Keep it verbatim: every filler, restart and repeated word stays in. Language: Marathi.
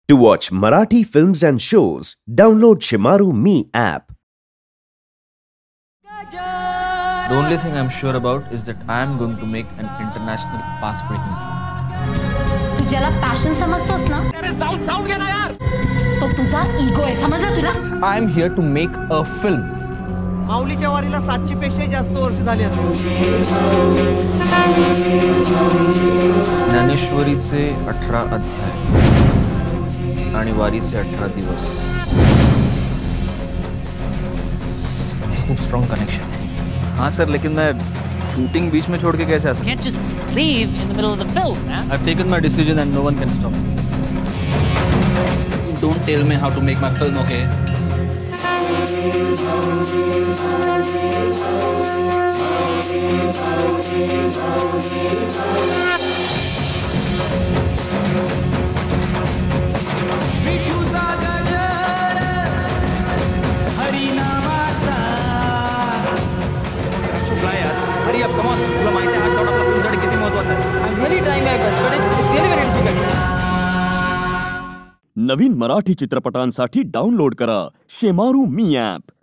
To watch Marathi films and shows, download Shimaru Me app. The only thing I'm sure about is that I am going to make an international path-breaking film. तू ज्याला पॅशन समजतोस ना, अरे साऊंड साऊंड घे ना यार. तो तुझा इगो आहे, समजला तुला? I am here to make a film. माऊलीच्या वारीला सातशे पेक्षा जास्त वर्ष झाली असतील. ज्ञानेश्वरीचे अठरा अध्याय आणि वारीचे अठरा दिवस. खूप स्ट्रॉन्ग कनेक्शन है. हाँ सर, लेकिन मैं शूटिंग बीच में छोड़ के कैसे आ सकता? Can't just leave in the middle of the film, man. I've taken my decision and no one can stop me. Don't tell me how to make my film, okay? Hurry up, come on. तुला माहिती आहे हा शॉट आपल्या फिल्मसाठी किती महत्त्वाचा आहे. I'm really trying my best, but it's really very difficult. नवीन मराठी चित्रपटांसाठी डाउनलोड करा शेमारू मी ॲप.